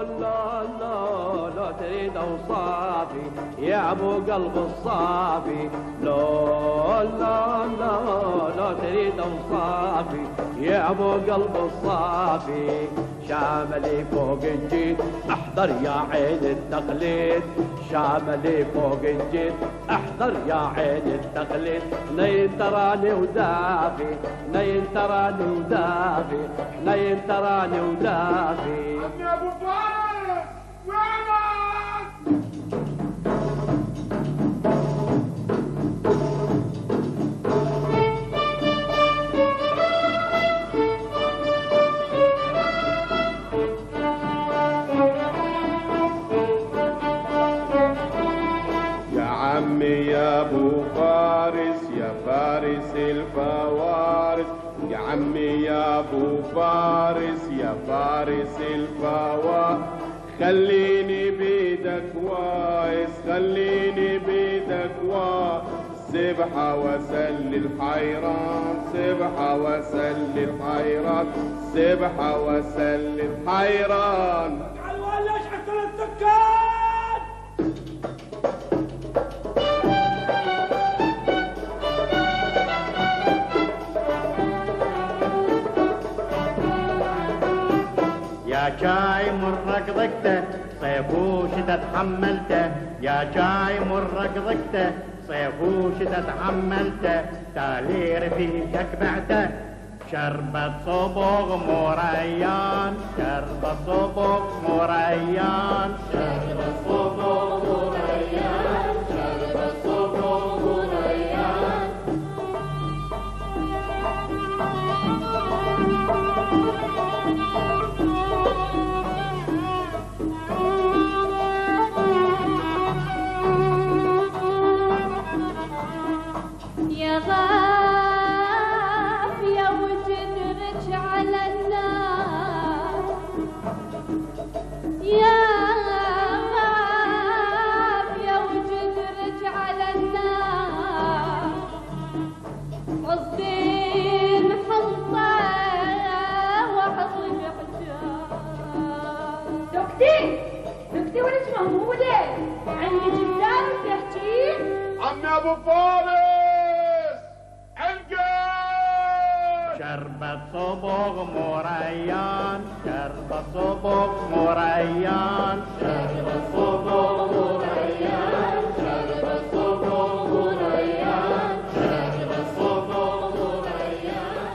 لا لا لا تريد اوصافي يا ابو قلب الصافي، لا لا لا لا تريد اوصافي يا ابو قلب الصافي. شاملي فوق الجيد احضر يا عين التقليد، شاملي فوق الجيد احضر يا عين التقليد. نين تراني ودافي، نين تراني ودافي، نين تراني ودافي. عمي ابو فارس وينك؟ عمي يا ابو فارس يا فارس الفوارس، يا عمي يا ابو فارس يا فارس الفوارس. خليني بيدك وايس، خليني بيدك وايس. سبحة وسل الحيران، سبحة وسل الحيران، سبحة وسل الحيران. تعال ولا اشحت السكان. يا جاي مرك ضقته صيف وشتا تحملته، يا جاي مرك ضقته صيف وشتا تحملته. تالي رفيقك بعته شربت صبغ مريان، شربت صبغ مريان، شربت صبغ مريان، شربت صبغ مريان. يا غاب يا وجدرك على النار، يا غاب يا وجدرك على النار. قصدين حلطة وحطي بحجار. دكتي دكتي ولك مهمودة عندي جدار تحكين. عمي ابو فارس الجيش. شربت صبغ مريان، شربت صبغ مريان، شربت صبغ مريان، شربت صبغ مريان، شربت صبغ مريان.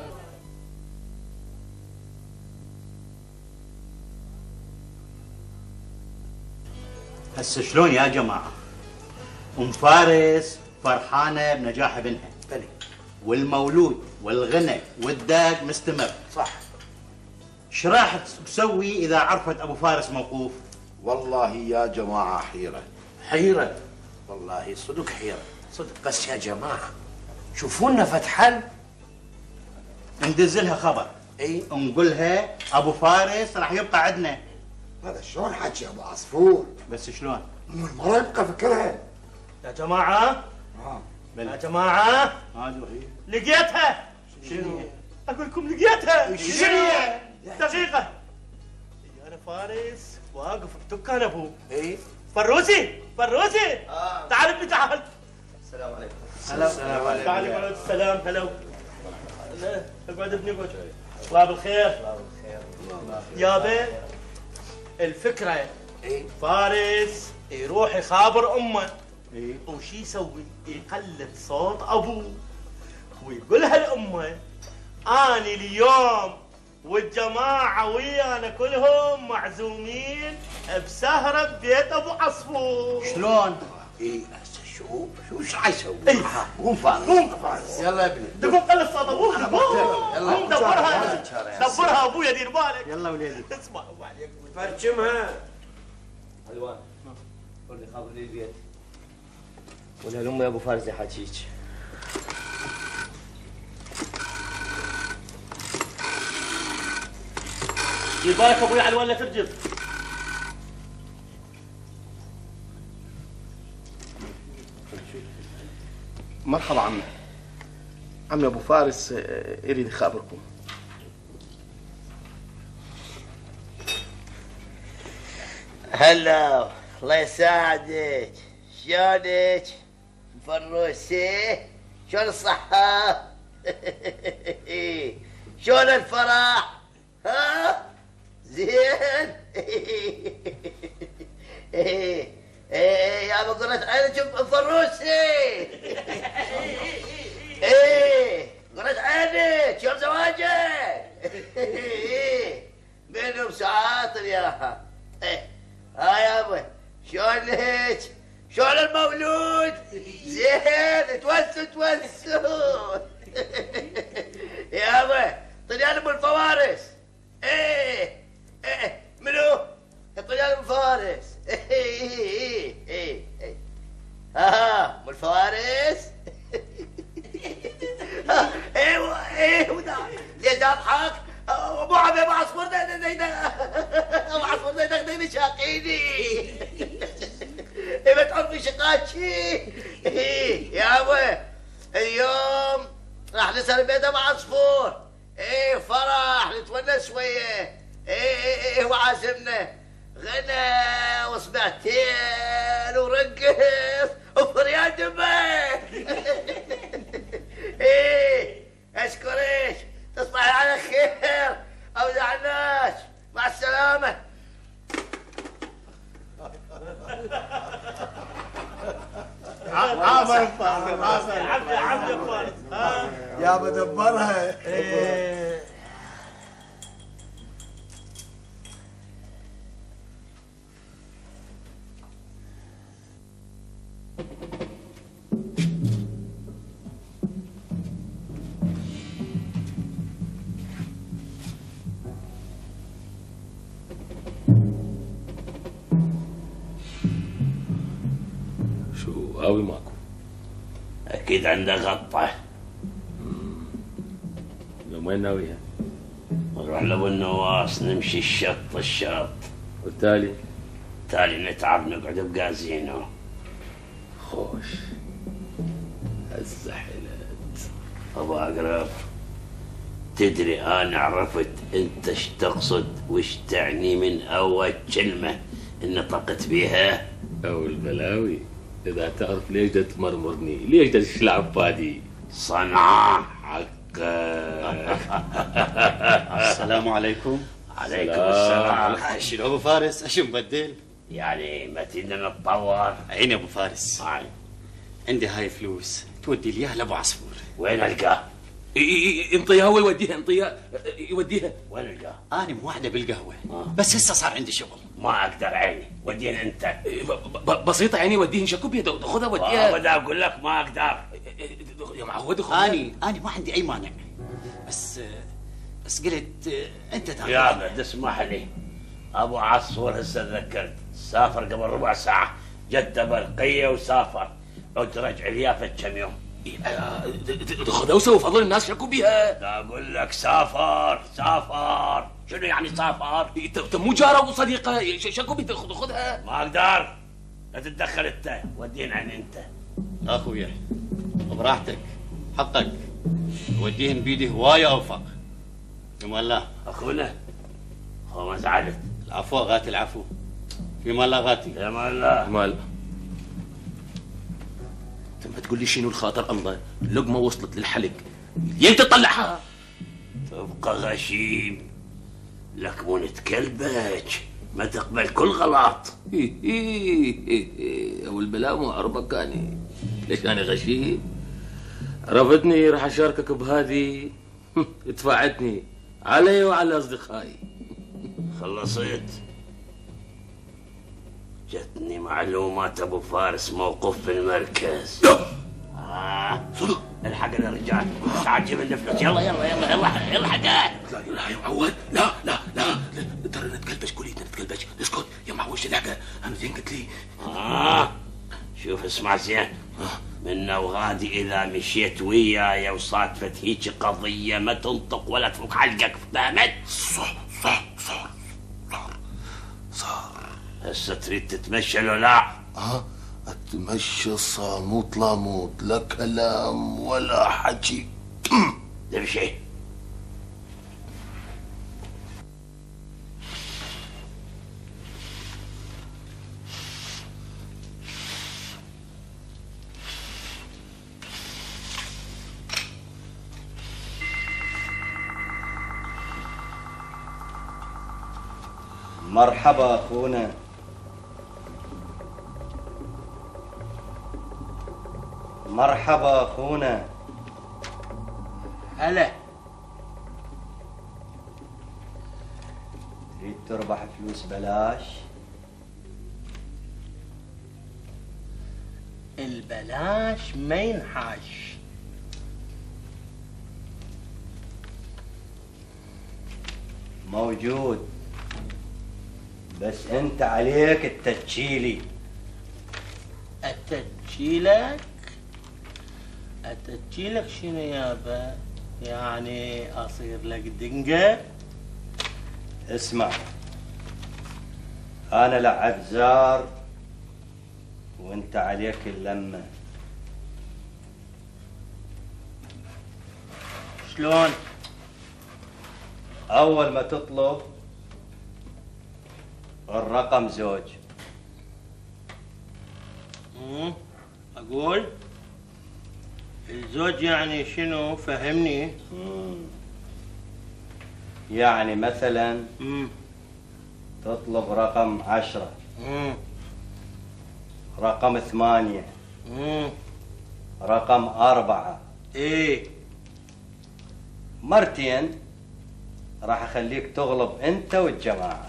هسه شلون يا جماعة؟ ام فارس فرحانة بنجاح ابنها، والمولود والغنى والداق مستمر. صح. ايش راح تسوي اذا عرفت ابو فارس موقوف؟ والله يا جماعة حيرة حيرة، والله صدق حيرة صدق. بس يا جماعة شوفوا لنا فتحل. ندزلها خبر، اي نقولها ابو فارس راح يبقى عندنا. هذا شلون حكي يا ابو عصفور؟ بس شلون؟ مو المرة يبقى فكرها. يا جماعة يا جماعة لقيتها. شنو؟ اقول لكم لقيتها. شنو؟ دقيقة. انا فارس واقف بدكان ابوه. اي فروسي فروسي تعال ابني تعال. السلام عليكم. السلام عليكم. تعال اقعد. السلام هلا. اقعد ابني اقعد. الله بالخير. الله بالخير. يابا الفكرة اي فارس يروح يخابر امه. اي وشي يسوي؟ يقلد صوت ابوه ويقولها لامه اني اليوم والجماعه ويانا كلهم معزومين بسهره ببيت ابو عصفور. شلون؟ اي هسه شوف ايش حيسوي؟ اي قوم فارس قوم فارس. يلا يا ابني. دقوا قلد صوت ابوه. قوم دبرها دبرها ابويا دير بالك. يلا وليدي. اسمع ابو عليك فرجمها. حلوان قول لي خابر لي البيت. قولها لامي ابو فارس يحاكيك. دير بالك ابويا على ولا ترجم. مرحبا عمي. عمي ابو فارس يريد يخابركم. هلا الله يساعدك. شلونك فروسي؟ شلون الصحة؟ شلون الفرح؟ ها؟ زين؟ يا بقرة عينك فروسي. قرة عينك شلون زواجك؟ منو مساطر يا ها يابا شلونك؟ شلون المولود؟ زين توسوا يابا طليان ابو الفوارس. منو؟ طليان ابو الفوارس. ابو الفوارس. ايوه ليش اضحك؟ ابو عمي ابو عصفور ابو عصفور دغدغني شاقيني. ما تعرفي شقاتشي يابا. اليوم راح نسهر بيت ابو عصفور. فرح نتونس شويه. وعازمنا غنى وصبعتين ورقص وفريان دمه. اشكرك تصبحي على خير اودع الناس. مع السلامه. عامر فارس عامر فارس يا بدبرها. قوي ماكو. اكيد عنده غطه. وين ناويها؟ نروح لابو النواس نمشي الشط. والتالي؟ التالي نتعب نقعد بقازينو. خوش هسه حلت. ابو اقرب تدري انا عرفت انت ايش تقصد وش تعني من اول كلمه نطقت بيها؟ او البلاوي إذا تعرف ليش تمرمرني، ليش تشلعب بادي؟ صنعاء حقك. السلام عليكم. عليكم السلام. شنو ابو فارس؟ ايش مبدل؟ يعني ما تدنا نتطور. عيني ابو فارس. عندي هاي فلوس تودي لي اياها لابو عصفور. وين القاه؟ انطيها هو يوديها. انطيها يوديها. وين القاه؟ انا موعده بالقهوه بس هسه صار عندي شغل. ما اقدر عيني ودينا انت. بسيطه عيني وديهن شكوبيه خذها وديها. بدي اقول لك ما اقدر يا معود. انا ما عندي اي مانع بس قلت انت تاخذ. يا تسمح لي ابو عصفور هسه تذكرت سافر قبل ربع ساعه جده برقيه وسافر عد رجع ليافه كم يوم. خذها وسوي فضل الناس شكوا بيها. لا اقول لك سافر. شنو يعني سافر؟ انت مو جاره وصديقه شكوا بيها خذها. ما اقدر. لا تتدخل انت ودينا عن انت. اخويا براحتك حقك. وديهن بيدي هوايه اوفق. فيما الله اخونا هو ما زعلت. العفو غاتي العفو. فيما الله غاتي. فيما الله. مال انت ما تقول لي شنو الخاطر الله. اللقمه وصلت للحلق لين تطلعها. تبقى غشيم لكمونة كلبك ما تقبل كل غلط. والبلاء مو عربكاني. ليش انا غشيم؟ عرفتني راح اشاركك بهذه. دفعتني علي وعلى اصدقائي. خلصت. جتني معلومات ابو فارس موقوف بالمركز. صدق. الحق الرجال تعال جيب لنا فلوس. يلا حقه. لا يا معود. لا ترى نتكلبش كليتنا نتكلبش. اسكت يا معود الحقه. انا زين قلت لي. شوف اسمع زين. من وغادي اذا مشيت وياي وصادفت هيك قضيه ما تنطق ولا تفك حلقك. فهمت؟ صار هسه تريد تتمشى لو لا؟ اتمشى صاموت لاموت. لا كلام ولا حكي. امشي. مرحبا أخونا. مرحبا أخونا. هلا. تريد تربح فلوس بلاش؟ البلاش ما ينحاش. موجود، بس انت عليك التتشيلي. أتتشيلك؟ أتتشيلك شنو يابا؟ يعني أصير لك دنقة؟ اسمع، انا لعب زار وانت عليك اللمة. شلون؟ اول ما تطلب الرقم زوج. أقول الزوج يعني شنو؟ فهمني. يعني مثلا تطلب رقم 10، رقم 8، رقم 4. ايه مرتين راح اخليك تغلب انت والجماعة.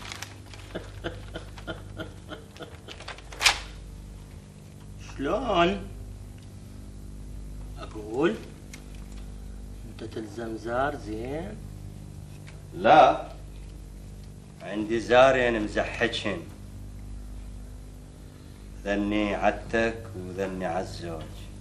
شلون؟ أقول أنت تلزم زار زين؟ لا، عندي زارين مزحجهن، ذني عتك وذني عالزوج.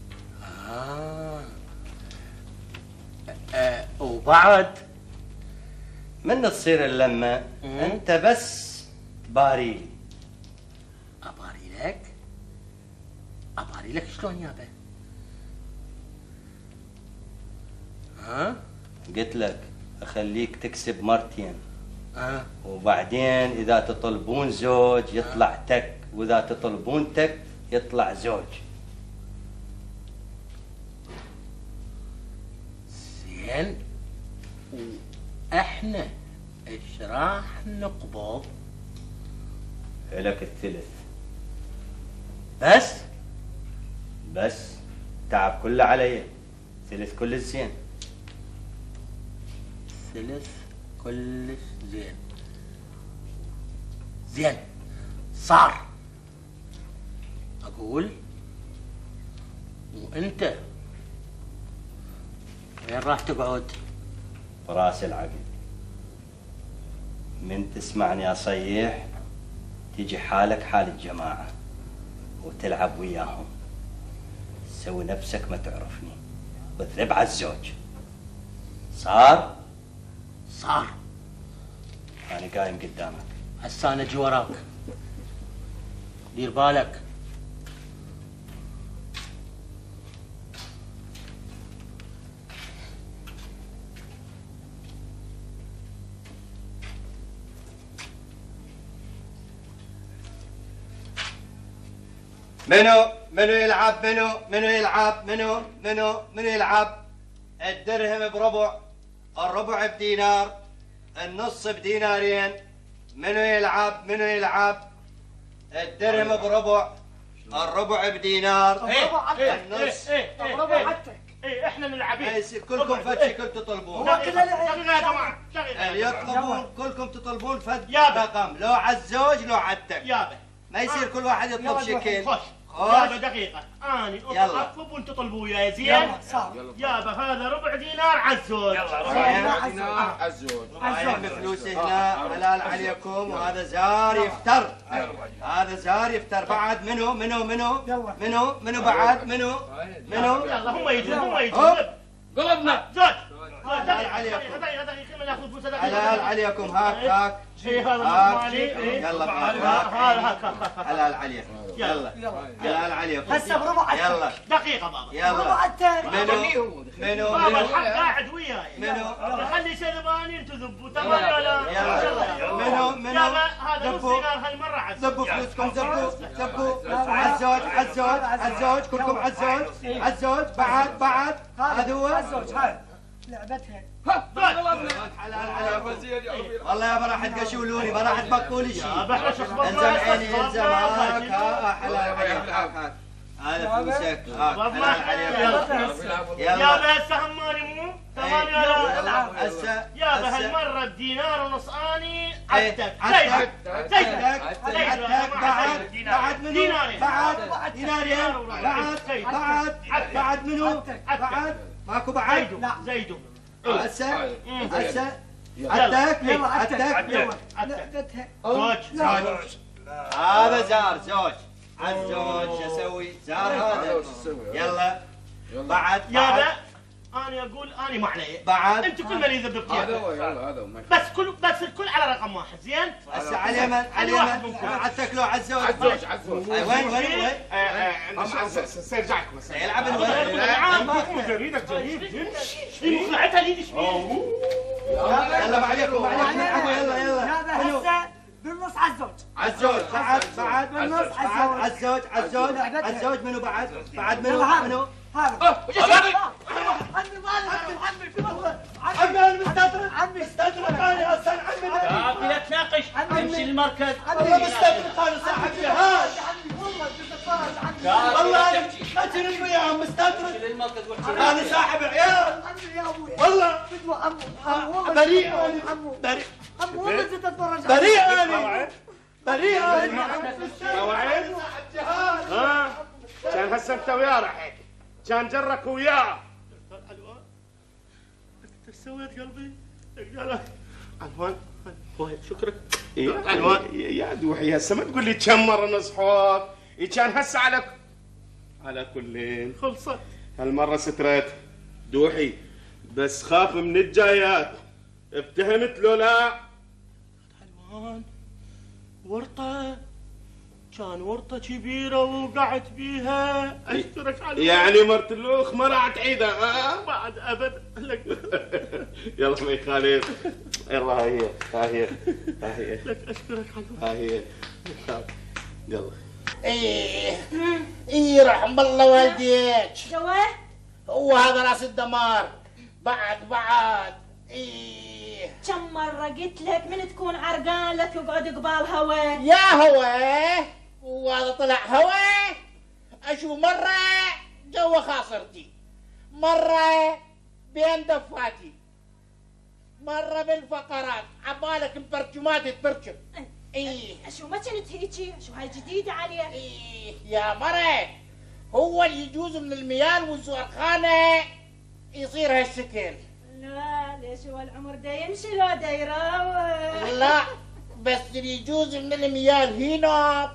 وبعد من تصير اللمة انت بس تباريلي. أباري لك؟ أباري لك شلون يابا؟ ها؟ قلت لك اخليك تكسب مرتين. وبعدين اذا تطلبون زوج يطلع تك، واذا تطلبون تك يطلع زوج. زين، واحنا ايش راح نقبض؟ لك الثلث. بس تعب كله علي، ثلث كل زين. ثلث كلش زين. زين صار. أقول وأنت وين راح تقعد؟ براس العقل. من تسمعني أصيح تيجي حالك حال الجماعة وتلعب وياهم، تسوي نفسك ما تعرفني وتذب على الزوج. صار؟ صار. أنا قايم قدامك. هسا أنا أجي وراك، دير بالك. منو يلعب؟ منو يلعب؟ منو يلعب؟ الدرهم بربع، الربع بدينار، النص بدينارين. منو يلعب؟ الدرهم بربع، الربع بدينار، النص. ربع حتى. ايه احنا نلعبين. يصير كلكم فد شكل تطلبون. شغل يا جماعه، اللي يطلبون كلكم تطلبون فد رقم، لو عالزوج لو عالتك. يابا ما يصير كل واحد يطلب شكل. خوش. يابا دقيقة، أنا أطلب وأنت تطلبوا وياي زين؟ يابا هذا ربع دينار عالزوج. ربع دينار عالزوج. هاي فلوس هنا حلال عليكم، وهذا زار يفتر. هذا زار يفتر. بعد منو بعد؟ منو؟ يلا هم يجون. قلبنا زوج. حلال عليكم. حلال عليكم. هاك يلا هاك حلال عليكم. يلا حلال عليكم. هسه بربع. يلا دقيقة بابا. يلا بربع الثاني. منو بابا الحق قاعد وياي. خلي شذبانين تذبوا تمام ولا لا؟ يلا منو يابا هذا نص دينار هالمرة عالزوج. ذبوا فلوسكم. ذبوا عالزوج كلكم عالزوج. بعد هذا هو لعبتها. والله يا راح تقشولوني ما راح تبقوا لي شيء. الزم عيني الزم هاك حلال هذا فلوسك يا بس هماني مو ثمانية هسه يا بهالمرة بدينار ونص اني عدتك بعد منو بعد منو ماكو بعد لا زيدو هسه عدتك زوج هذا زار زوج عالزوج شو اسوي؟ زار هذا يلا بعد يابا انا اقول انا ما علي بعد انتم كل من يذبب هذا هو يلا هذا هو بس الكل على رقم واحد زين؟ هسه على اليمن عتك لو عالزوج وين؟ سير جاكم يلعب الولد جريدك جريد مخلعتها ليدي شوي يلا ما عليكم يلا بالنص عالزوج بعد بالنص عالزوج منو بعد منو هذا عمي مستدرك انا اصلا عمي لا تناقش امشي المركز والله مستدرك انا صاحب جهاز والله اجري وياهم مستدرك انا صاحب عيال والله بريء بريء مواعيد كان هسه انت وياه رحت كان جرك وياه ايش سويت قلبي؟ عنوان شكرك عنوان يا دوحي هسه ما تقول لي كم مره نصحوك كان هسه على كلين خلصت هالمره سترت دوحي بس خاف من الجايات ابتهمت لو لا عنوان ورطه كان ورطه كبيره وقعت بيها اشكرك على يعني مرت الاخ ما راح تعيدها بعد ابد يلا ما يخالف يلا ها هي لك اشكرك ها هي يلا ايه رحم الله والديك جواه هو هذا راس الدمار بعد ايه كم مرة قلت لك من تكون عرقان لا تقعد قبال هوا يا هوا وهذا طلع هوا اشوف مرة جوا خاصرتي مرة بين دفاتي مرة بالفقرات عبالك مبرجمات تبرجم ايه شو ما كنت هيجي شو هاي جديدة عليك ايه يا مرة هو اللي يجوز من الميال والزرخانة يصير هالشكل لا ليش هو العمر دا يمشي لو دا يراوح لا بس اللي يجوز من الميال هنا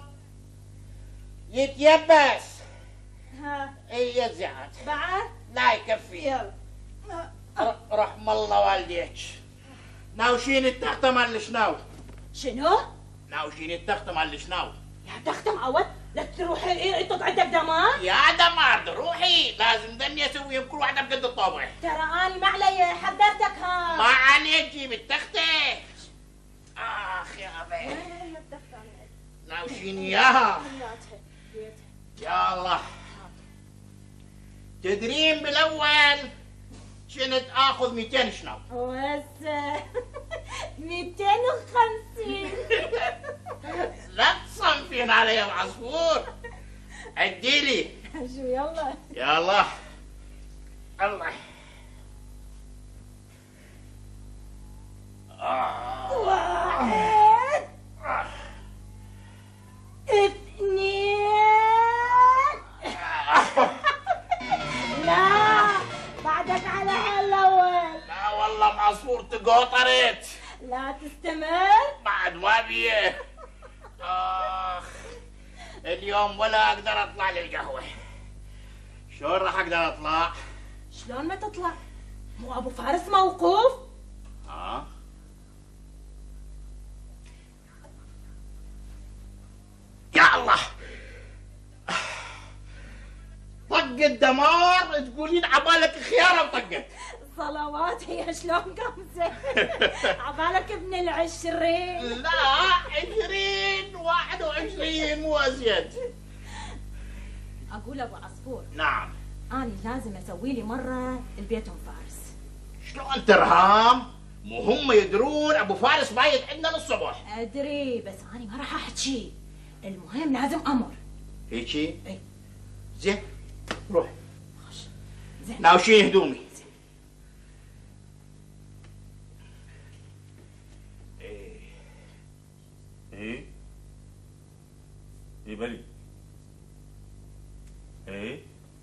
يتيبس ها اي يزعج بعد لا يكفي يلا رحم الله والديك ناوشين التختم على شنو ناوشين التختم على شنو يا تختم عود لا تروح انت عندك دمار يا دمار روحي لازم ذني اسويهم كل واحده بقد الطابع ترى اني ما علي حضرتك ها ما عليك جيب التخته اخ يا ابي ناوشين اياها يا الله تدرين بالاول كنت اخذ 200 شنو وهسه 250 لا تصنفين علي العصفور عدي لي شو يلا يلا الله واحد اثنين لا بعدك على الاول لا والله العصفور تقوطرت لا تستمر بعد ما بيه اليوم ولا اقدر اطلع للقهوه شلون راح اقدر اطلع شلون ما تطلع مو ابو فارس موقوف يا الله طق الدمار تقولين عبالك خياره وطقت صلوات هي شلون قمزه عبالك ابن العشرين لا 20 21 مو ازيد اقول ابو عصفور نعم اني لازم اسوي لي مره البيت ام فارس شلون ترهام؟ مو هم يدرون ابو فارس بايت عندنا للصبح. ادري بس انا ما راح احكي، المهم لازم امر. هيجي؟ اي زين روح. زين ناوشين هدومي. ايه ايه بلي ايه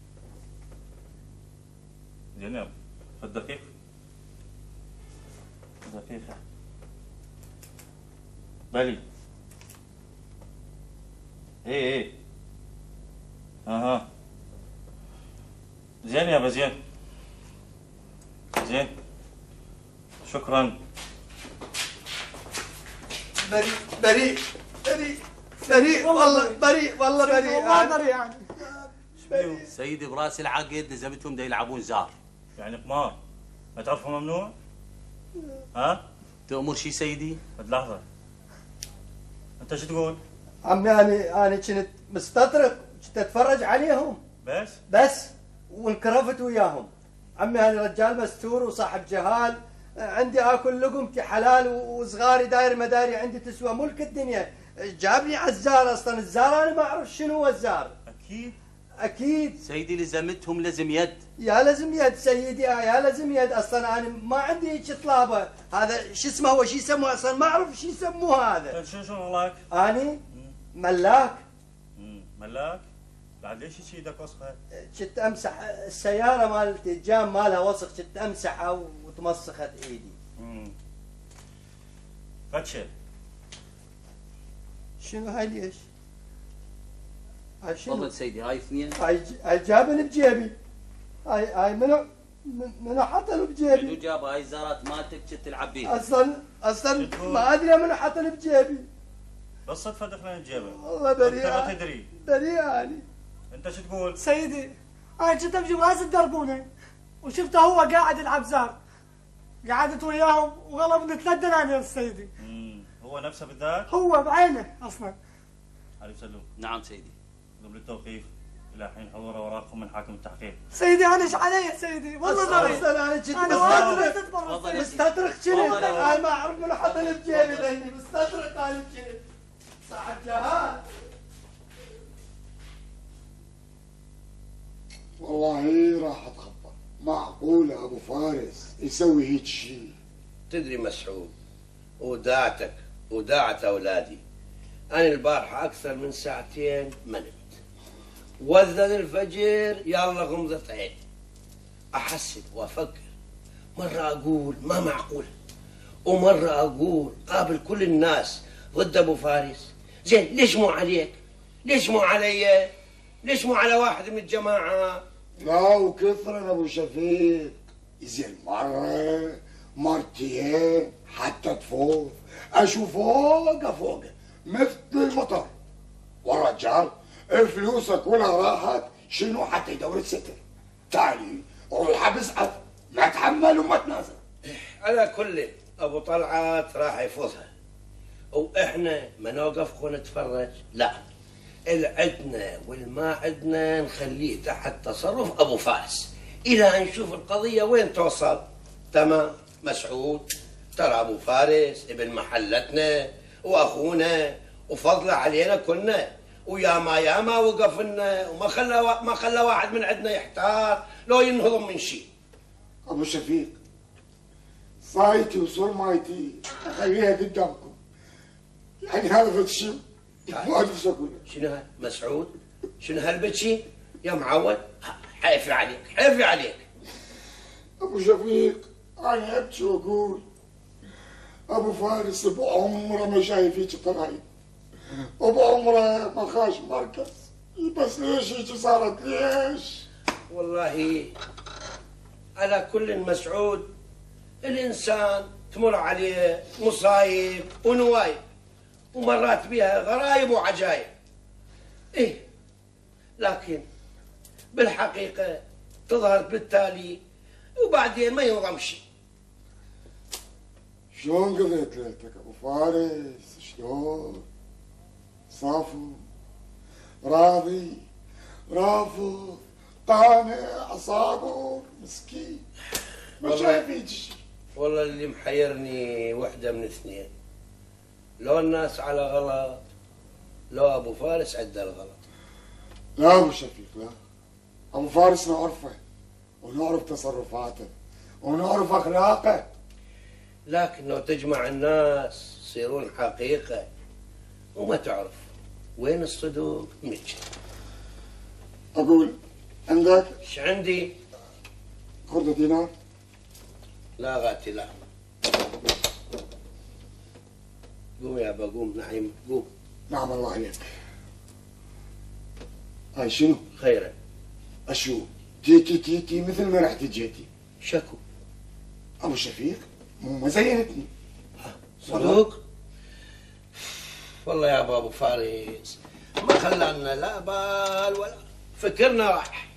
زينب الدقيقة دقيقة بلي ايه اها زين يا بزين زين شكرا بريء والله بريء والله بريء والله بريء يعني. سيدي براس العقد لزمتهم دا يلعبون زار. يعني قمار ما تعرفوا ممنوع؟ ها؟ تأمر شي سيدي؟ لحظة انت شو تقول؟ عمي انا كنت مستطرق، كنت اتفرج عليهم بس وانكرفت وياهم. عمي انا رجال مستور وصاحب جهال، عندي اكل لقمتي حلال وصغاري داير مداري عندي تسوى ملك الدنيا. جابني على الزار، اصلا الزار انا ما اعرف شنو هو الزار. اكيد سيدي لزمتهم لازم يد. يا لازم يد سيدي، يا لازم يد. اصلا انا ما عندي هيك طلابه. هذا شو اسمه، هو شو يسموه اصلا ما اعرف شو يسموه هذا. شو شغلك؟ اني ملاك. ملاك؟ بعد ليش شي ايدك وسخه؟ كنت امسح السياره مالتي، الجام مالها وسخ، كنت امسحها وتمسخت ايدي. فتشه شنو هاي ليش؟ هاي شنو؟ تفضل سيدي هاي اثنين. هاي جابني بجيبي. هاي منو حطني بجيبي؟ شنو جاب هاي الزارات مالتك كنت تلعب بيها؟ اصلا ما ادري منو حطني بجيبي. بس صدفه دخلنا بجيبه. والله بريء. انت ما تدري. بريء اني. انت شو تقول؟ سيدي انا كنت امشي براس الدربونه وشفته هو قاعد يلعب زار، قعدت وياهم وغلبني 3 دنانير سيدي. هو نفسه بالذات؟ هو بعينه اصلا. علي سلوم. نعم سيدي. قبل التوقيف الى حين حضور اوراقكم من حاكم التحقيق. سيدي انا ايش علي سيدي والله بريء. انا كنت مستطرق كنت. انا ما اعرف منو حطني بجيبي ذهني، مستطرق انا كنت صاحب جهال. والله راح اتخبر. معقولة ابو فارس يسوي هيك شيء؟ تدري مسعود، وداعتك وداعت اولادي، انا البارحه اكثر من 2 ساعة ما نمت. وذن الفجر يلا غمضة عين، احسب وافكر، مرة اقول ما معقول، ومرة اقول قابل كل الناس ضد ابو فارس. زين ليش مو عليك؟ ليش مو علي؟ ليش مو على واحد من الجماعة؟ لا وكثرا ابو شفيق. زين مرة مرتين حتى تفوق اشوف فوق مثل المطر. والرجال فلوسك كلها راحت شنو حتى يدور الستر. تعالي روح بسعد ما تحمل وما تنازل. على كل ابو طلعت راح يفوزها، واحنا ما نوقف ونتفرج، لا العدنا والما عدنا نخليه تحت تصرف ابو فارس الى ان نشوف القضيه وين توصل. تمام مسعود، ترى ابو فارس ابن محلتنا واخونا وفضله علينا كلنا، وياما وقف لنا وما خلى واحد من عندنا يحتار لو ينهضم من شيء. ابو شفيق صايتي وصرمايتي خليها قدامكم، يعني هذا الشيء ما ادري شو اقول. شنو هذا مسعود؟ شنو هالبتشي يا معود؟ حيفي عليك حيفي عليك. ابو شفيق انا ابكي واقول ابو فارس بعمره ما شايف هيك طلايب، وبعمره ما خاش مركز. بس ليش هيك صارت ليش؟ والله على كل مسعود الانسان تمر عليه مصايب ونوايب، ومرات بها غرايب وعجايب. ايه لكن بالحقيقه تظهر بالتالي وبعدين ما ينظم شيء. شلون قضيت ليلتك ابو فارس؟ شلون؟ صافو؟ راضي؟ رافض؟ قانع؟ صابر؟ مسكين؟ ما شايف هيك شيء. والله اللي محيرني وحده من اثنين، لو الناس على غلط لو ابو فارس عنده الغلط. لا ابو شفيق لا، ابو فارس نعرفه ونعرف تصرفاته ونعرف اخلاقه، لكن لو تجمع الناس يصيرون حقيقه وما تعرف وين الصدوق من اقول عندك؟ ايش عندي؟ خذ دينار. لا غاتي لا. قوم يا ابا قوم نعيم قوم. نعم الله عليك. هاي شنو؟ خيره. اشو؟ تيتي مثل ما رحت جيتي. شكو؟ ابو شفيق ما زينتني. صدوق؟ والله يا ابو فارس ما خلانا لا بال ولا فكرنا راح.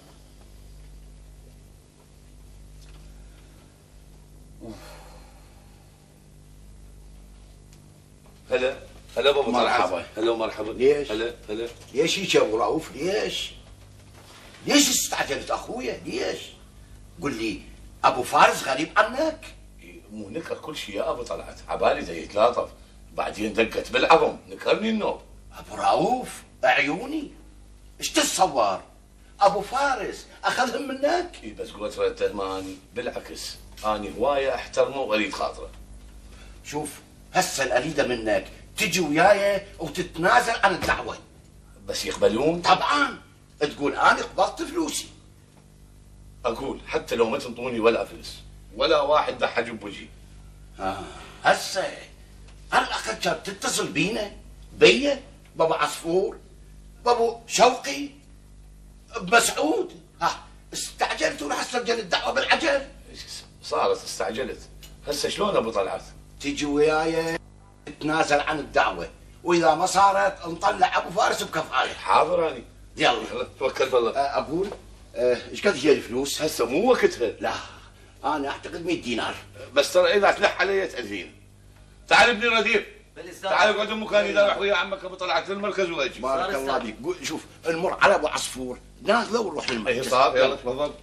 هلا هلا بابا مرحبا. هلا مرحبا. ليش؟ هلا هلا. ليش هيك يا ابو رؤوف؟ ليش؟ ليش استعجلت اخويا؟ ليش؟ قل لي ابو فارس غريب عنك؟ مو نكر كل شيء يا ابو طلعت، عبالي زي يتلاطف، بعدين دقت بالعظم نكرني النوم. ابو رؤوف عيوني ايش تتصور؟ ابو فارس اخذهم منك؟ اي بس قلت له تهماني، بالعكس اني هوايه احترمه واريد خاطره. شوف هسه اريده منك تجي وياي وتتنازل عن الدعوه. بس يقبلون؟ طبعا تقول انا قبضت فلوسي. اقول حتى لو ما تنطوني ولا فلس ولا واحد ضحج بوجهي. هسه على الاقل كانت تتصل بينا، بيا بابا عصفور بابو شوقي بمسعود. استعجلت وراح اسجل الدعوه بالعجل. صارت استعجلت. هسه شلون ابو طلعت؟ تيجي وياي تتنازل عن الدعوه، واذا ما صارت نطلع ابو فارس بكفايه. حاضر اني. يلا توكل بالله. اقول ايش قد هي الفلوس؟ هسه مو وقتها. لا انا اعتقد 100 دينار. بس ترى اذا تلح علي تاذيني. تعال ابني رديف. تعال اقعد بمكاني اذا راح ويا عمك ابو طلعت للمركز واجي. بارك الله بيك. شوف نمر على ابو عصفور نازله ونروح للمركز. صار يلا تفضل.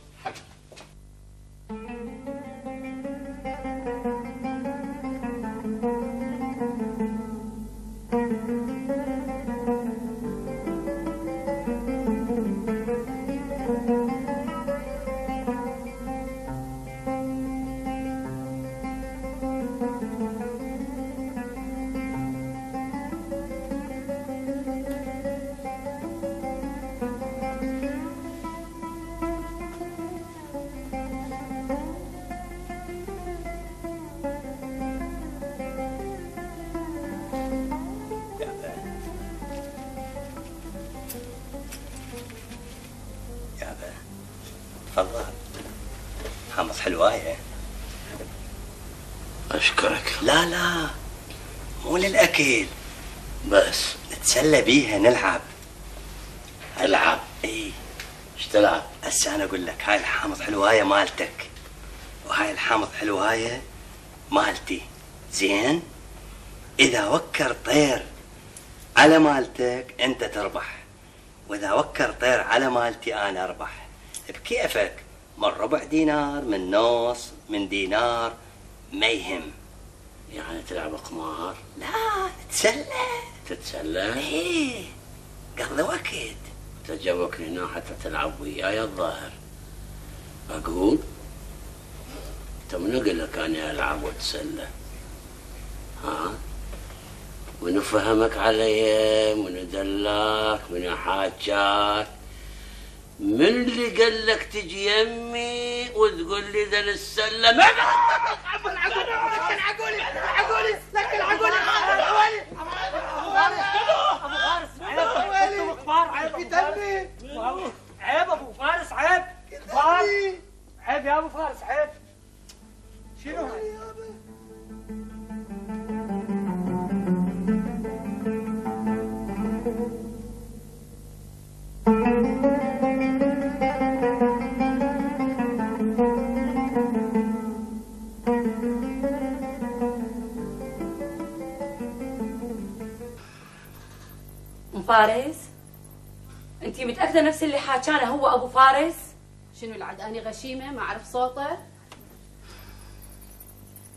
تفضل. حمص حلوايه. اشكرك. لا لا مو للاكل، بس نتسلى بيها نلعب. العب؟ اي. ايش تلعب؟ هسه انا اقول لك، هاي الحامض حلوايه مالتك وهاي الحامض حلوايه مالتي، زين؟ اذا وكر طير على مالتك انت تربح، واذا وكر طير على مالتي انا اربح. بكيفك، من ربع دينار، من نص، من دينار، ما يهم. يعني تلعب قمار؟ لا نتسلى. تتسلى؟ ايه قضي وقت. تجوك هنا حتى تلعب وياي الظاهر. اقول انت من قال لك اني العب واتسلى؟ ها؟ منو فهمك علي؟ منو دلاك؟ منو حاجاك؟ من اللي قال لك تجي يمي وتقول لي ذا السله؟ ما عقولي عقولي عقولي لكن عقولي ابو فارس انتم كبار، عيب في دمي. عيب ابو فارس، عيب كبار، عيب يا ابو فارس، عيب. شنو هاي؟ فارس، انتي متاكده نفس اللي حاكانه هو ابو فارس؟ شنو العد اني غشيمه ما اعرف صوته؟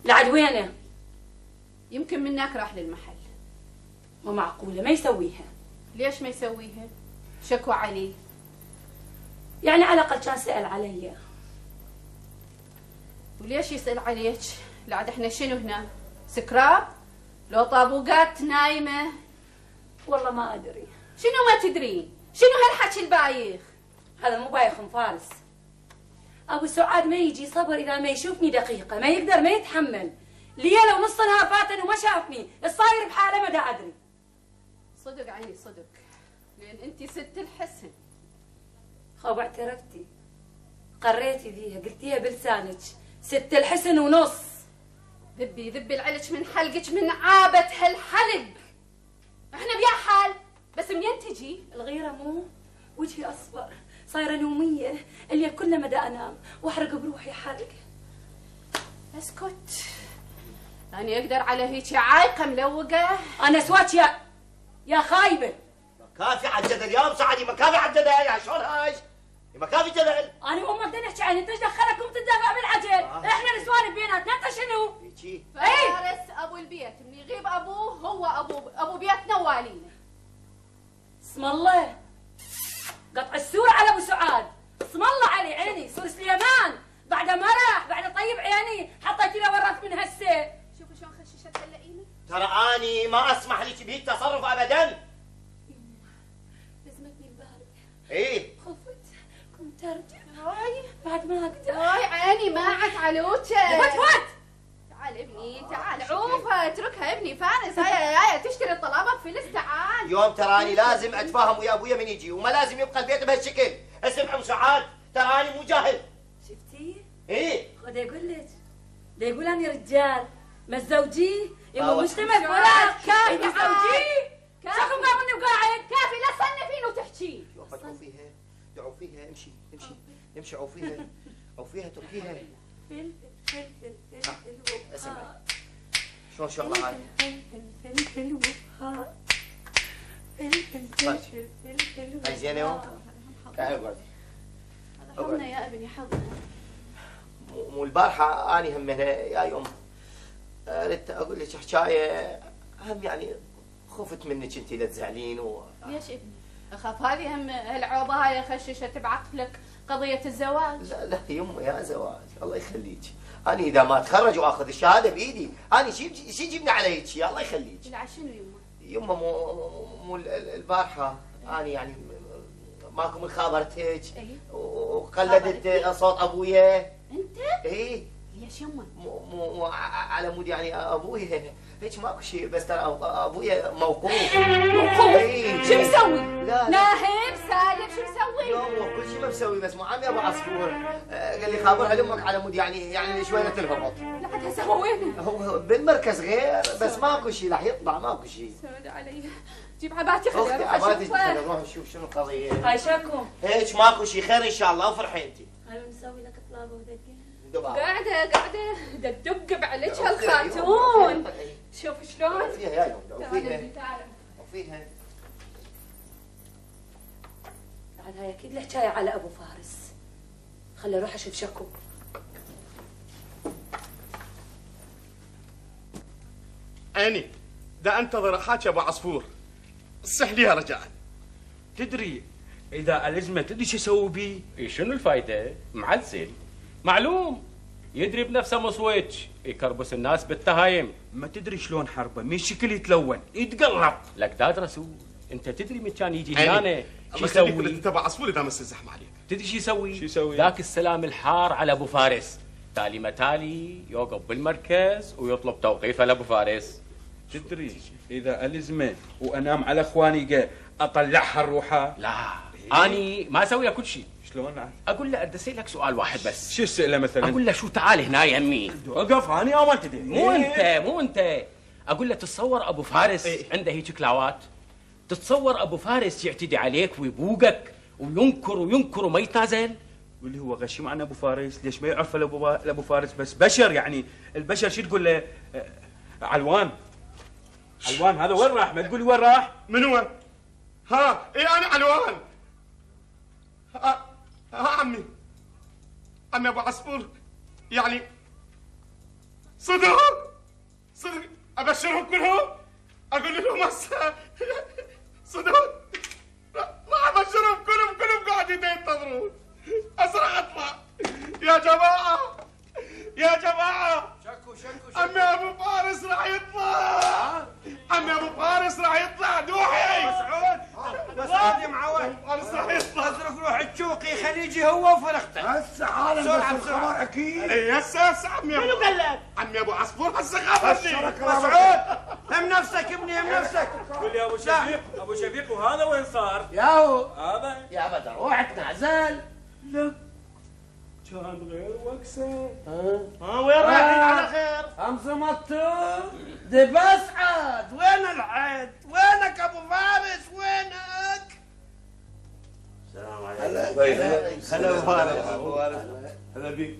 لعد وينه؟ يمكن منك راح للمحل. مو معقولة ما يسويها. ليش ما يسويها؟ شكوى عليه. يعني على الأقل كان سأل علي. وليش يسأل عليك؟ لعد احنا شنو هنا؟ سكراب؟ لو طابوقات نايمة؟ والله ما أدري. شنو ما تدرين؟ شنو هالحكي البايخ؟ هذا مو بايخ فارس. أبو سعاد ما يجي صبر إذا ما يشوفني دقيقة، ما يقدر ما يتحمل. ليلة ونص نهار فاتن وما شافني، الصاير بحاله ما دا أدري. صدق عيني صدق، لأن أنت ست الحسن. خاب اعترفتي، قريتي ذيها، قلتيها بلسانك، ست الحسن ونص. ذبي العلج من حلقك من عابة هالحلق. احنا بيا حال، بس منين تجي؟ الغيرة مو وجهي أصفر، صايرة نومية، اللي كل مدى أنام وأحرق بروحي حرق. اسكت، أنا أقدر على هيك عايقة ملوقة؟ أنا سواك يا خايبة. كافي على الجدل يا ابو سعدي، ما كافي على الجدل يا شلون هاي؟ ما كافي جدل. أنا وأمك بدنا نحكي عن أنت ايش دخلك وتتدافع بالعجل؟ إحنا نسوان بيناتنا أنت شنو؟ فارس أبو البيت، من يغيب أبوه هو أبو بيتنا والينا. اسم الله، قطع السور على أبو سعاد، اسم الله علي عيني، سور سليمان، بعد ما راح بعد طيب عيني حطيت له ورث من هسه. شوفوا شلون خششت هاللئيمة. ترى أني ما أسمح لك بهيك تصرف أبدا. لزمتني البارد. إيه؟ خفت كنت أرجع. هاي بعد ما أقدر. هاي عيني ما عاد علوجك. فت تعال ابني تعال، عوفها اتركها ابني فارس. هاي تشتري الطلبات فلس. تعال يوم تراني لازم أتفاهم ويا أبويا من يجي، وما لازم يبقى البيت بهالشكل. اسمع أبو سعاد، تراني مو جاهل. شفتي؟ إيه؟ خذ يقول لك، ده يقول أني رجال ما تزوجيه يبقى مجتمع فراغ. كافي تزوجيه؟ شكو قامني وقاعد؟ كافي لا تصنفين وتحكي. دعوا فيها دعوا فيها، امشي عو فيها تركيها. اسمع شلون شغله هاي؟ هاي زينه يوم؟ تعال اقعد. حضنا يا ابني حضنا. مو البارحه اني هم يا يوم ردت اقول لك حكايه، هم يعني خفت منك انت لا تزعلين ليش ابني؟ اخاف هذه هم هالعوبه هاي خششت بعقلك قضيه الزواج. لا يمه يا زواج الله يخليك، انا اذا ما اتخرج واخذ الشهاده بايدي انا شي يجيبني على هيك شيء. الله يخليك. لا شنو يمه؟ يمه مو البارحه انا يعني ماكو من خابرتك وقلدت صوت ابويا. انت؟ ايه. ليش يمه؟ مو على مود يعني ابويا هيك ماكو شيء، بس ترى ابويا موقوف. ايه. شو مسوي؟ لا ناهب سالم شو مسوي؟ يوه كل شيء ما مسوي، بس مو عمي ابو عصفور قال لي خابرها لامك على مود يعني شويه تلهبط. لحد هسه هو وينه؟ هو بالمركز غير، بس ماكو شيء راح يطلع، ماكو شيء. سود علي. جيب عباتي اختي خليني عباتي خلينا نروح نشوف شنو القضيه. هاي شكو؟ هيك ماكو شيء، خير ان شاء الله وفرحي انت. هاي نسوي لك طلابه ودقه. قاعده تدق بعلج هالخاتون. شوف شلون؟ فيها يا يوم وفيها. بعد هاي اكيد له حكايه على ابو فارس. خلي اروح اشوف شكو. عيني دا انتظر حاجة ابو عصفور، صح ليها رجاء. تدري اذا الزمه تدري شو اسوي بيه؟ شنو الفايده؟ معزل معلوم، يدري بنفسه مصويج، يكربس الناس بالتهايم. ما تدري شلون حربه من شكل يتلون يتقلب. لك داد رسول، انت تدري من كان يجي هنا شو يسوي؟ تبع عصفور اذا مس الزحمه عليك. تدري شو يسوي؟ شو يسوي؟ ذاك السلام الحار على ابو فارس، تالي متالي يوقف بالمركز ويطلب توقيفه لابو فارس. تدري اذا الزمه وانام على اخواني اطلعها الروحه؟ لا اني ما اسوي كل شيء. شلون؟ اقول له ادسي لك سؤال واحد بس. شو السئله مثلا؟ اقول له شو تعال هنا يمي. وقف اني ما تدري. مو انت اقول له تتصور ابو فارس عنده هيك كلاوات؟ تتصور ابو فارس يعتدي عليك ويبوقك وينكر وما يتنازل؟ واللي هو غشيم عن ابو فارس، ليش ما يعرف لابو فارس بس بشر، يعني البشر شو تقول له؟ علوان هذا وين راح؟ ما تقولي وين راح؟ من هو؟ ها ايه انا علوان. ها عمي ابو عصفور، يعني صدق ابشرهم كلهم، اقول لهم هسه صدق ما ابشرهم كلهم قاعدين ينتظرون. اسرع اطلع يا جماعه شكو عمي ابو فارس راح يطلع، دوحي بس يا معود فارس راح يطلع. ازرق روح الشوقي خليجي هو وفرخته هسه حالا بسرعه بس الخبر اكيد. هسه عمي منو قال لك؟ عمي ابو عصفور هسه خافني. مسعود هم نفسك ابني هم نفسك. قول لي ابو شفيق وهذا وين صار؟ ياهو هذا يا بدر روح تنعزل. لك كان غير وكسه. وين رايحين على خير؟ امزمطوا دي بسعد. وين العيد؟ وينك ابو فارس وينك؟ السلام هلا عليكم. ابو فارس. هلا بيك.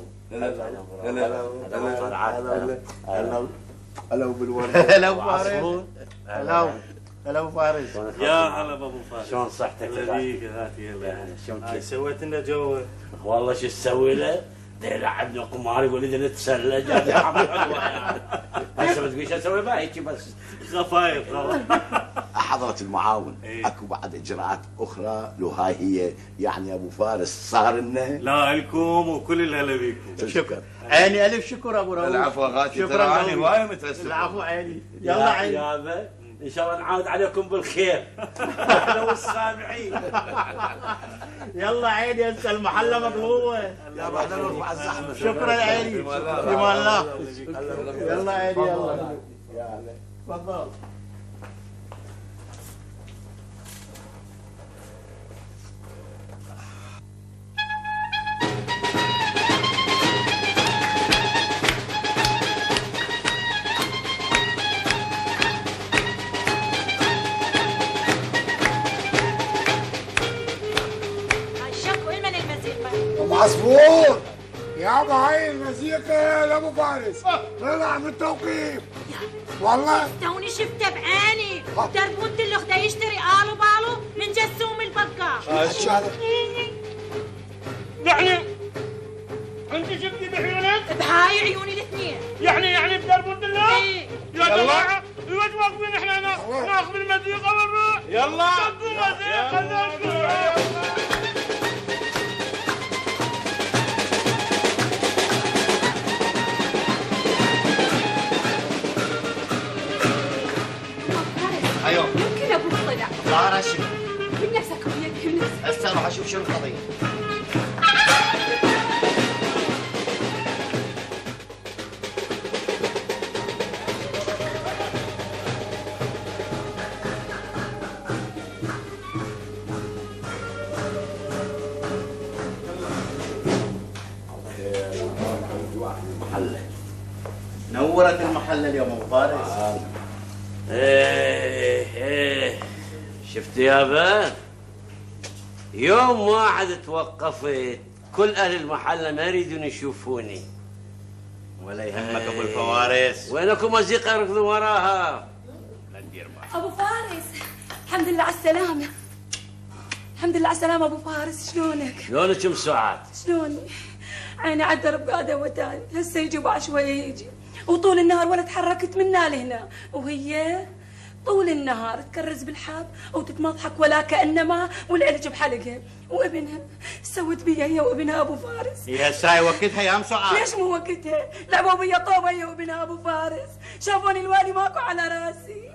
هلا بالورد. هلا ابو فارس. هلا ابو فارس. يا هلا بابو فارس. شلون صحتك؟ هلا بيك ذاتي هلا. شلون هاي كيف؟ سويت لنا جو. والله شو تسوي له؟ يلعبنا قمار يقول لي نتسلى جاب لي حمل حلوه يعني. هسه بتقول شو اسوي بها هيك بس خفايف حضرة المعاون اكو بعد اجراءات اخرى لو هاي هي يعني ابو فارس صار لنا. لا لكم وكل الهلا بيكم. شكرا عيني الف شكر ابو رؤوف. العفو غاتي شكرا ترى اني وايد متاسف. العفو عيني يلا عيني يابا ان شاء الله نعاود عليكم بالخير. احنا والسامعين. يلا عيني هسه المحله مطلوبه. يابا احنا نرفع الزحمه. شكرا عيني بما الله. يلا عيني يلا تفضل. شكو من المزيكا؟ ابو عصفور يابا هاي المزيكا لابو فارس طلع من التوقيف والله. توني شفته بعيني دربونت اللي خدا يشتري قالوا بالو من جسوم البقال. يعني انت شفتي بعيونك؟ بهاي عيوني الاثنين. يعني بدرب الله؟ ايه يا جماعه الوقت واقفين احنا ناخذ المزيقه ونروح. يلا صدوا مزيقه ايوه يمكن ابوك طلع. ظاهر شنو؟ من نفسك وياك من نفسك. هسه اروح اشوف شنو القضيه. نورت المحل اليوم ابو فارس. ايه شفت يابا يوم واحد توقفت كل اهل المحله ما يريدون يشوفوني. ولا يهمك ابو الفوارس. وينكم مزيقه يركضون وراها. ابو فارس الحمد لله على السلامه. الحمد لله على السلامه ابو فارس. شلونك؟ شلونك ام سعاد؟ شلوني؟ عيني على الدرب قاعده وتاني. هسه يجي بعد شويه يجي. وطول النهار ولا تحركت منا لهنا وهي طول النهار تكرز بالحاب وتتمضحك ولا كانما والعلج بحلقها. وابنها سوت بيا هي وابنها ابو فارس. هي هسه وقتها يا ام سعاد. ليش مو وقتها؟ لعبوا بيا طوبه هي وابنها ابو فارس. شافوني الوالي ماكو على راسي.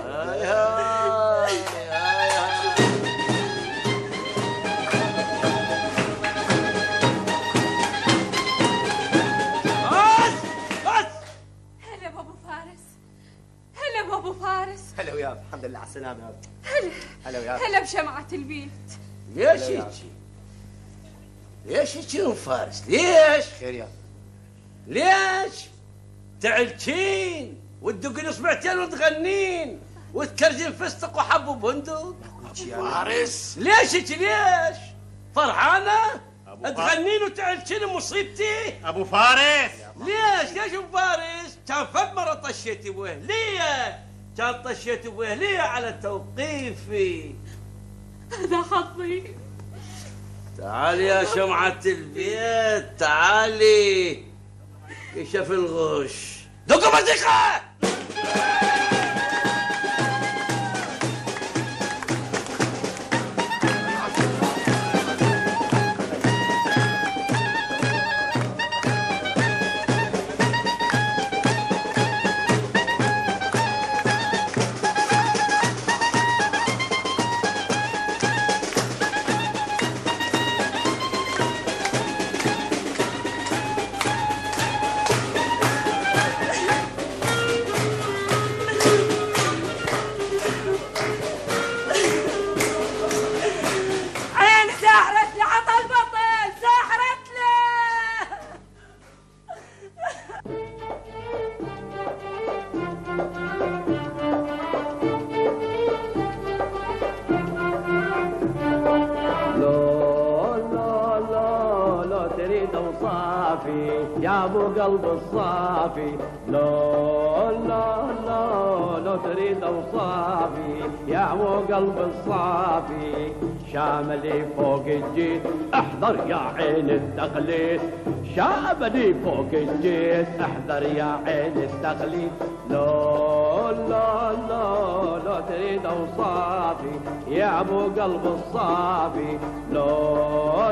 هلا بابو فارس. هلا بابو فارس. هلا وياك الحمد لله على السلامه يا هلا هلا وياك. هلا بشمعة البيت. ليش هيجي؟ ليش هيجي ام فارس؟ ليش؟ خير يا ليش؟ تعلتين وتدقين اصبعتين وتغنين وتكرزين فستق وحب وبندق. فارس ليش هيك ليش؟ فرحانة؟ تغنين وتعلتين مصيبتي؟ ابو فارس. ليش ابو فارس؟ كان فد مرة طشيتي بويه، ليه؟ كان طشيتي بويه، ليه على توقيفي؟ هذا حظي. تعالي يا شمعة البيت تعالي. كشف الغش. دقوا مزيكا. يا ابو قلب الصافي لو لو تريد اوصافي يا ابو قلب الصافي شاملي فوق الجيت احضر يا عين التقليد شاملي فوق الجيت احضر يا عين التقليد لو تريد اوصافي يا ابو قلب الصافي لو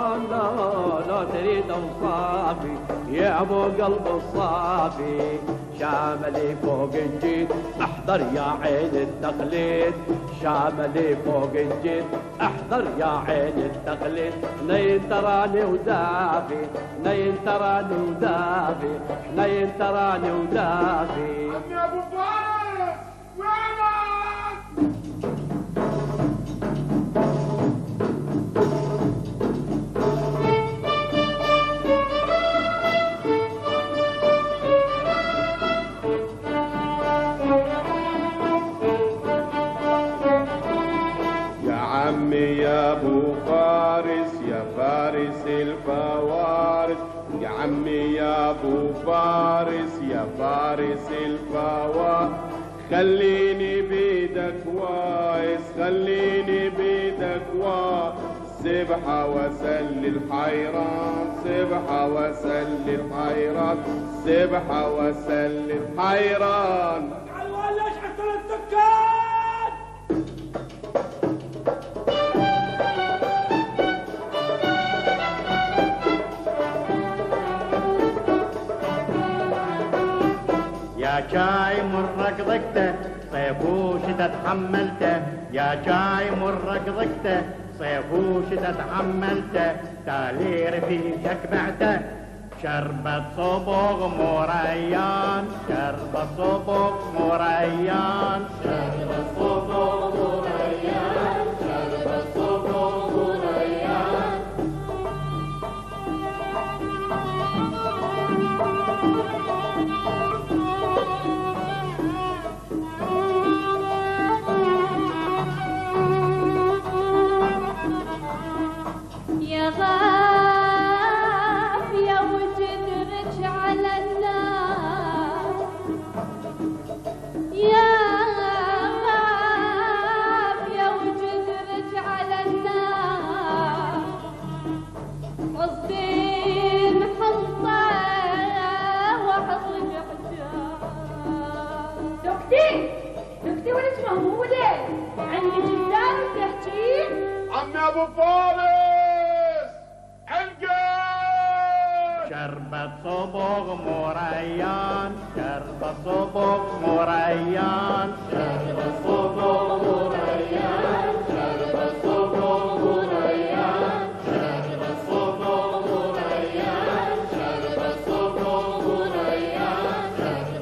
تريد اوصافي يا ابو قلب الصافي شاملي فوق الجيت احضر يا عين التقليد شاملي فوق الجيت احضر يا عين التقليد نين تراني ودافي نين تراني ودافي نين تراني ودافي يا ابو فارس وينك؟ يا ابو فارس يا فارس الفوارس يا عمي يا ابو فارس يا فارس الفوارس خليني بيدك وايس خليني بيدك وايس سبحة وسل الحيران سبحة وسل الحيران سبحة وسل الحيران ولا اشحن السكان يا جاي مرك ضقته صيف وشتا تحملته يا جاي مرك ضقته صيف وشتا تحملته تالي رفيقك بعته شربت صبغ مريان شربت صبغ مريان شربت صبغ مريان شربت صبغ مريان يا غاب يا وجد رجع على الناس يا غاب يا وجد رجع على الناس قصدين حنطة وحصل حجاب دكتي دكتي ولد مهمودة عندي جدار وتحكي عمي ابو فارس شربت صبغ مريان شربت صبغ مريان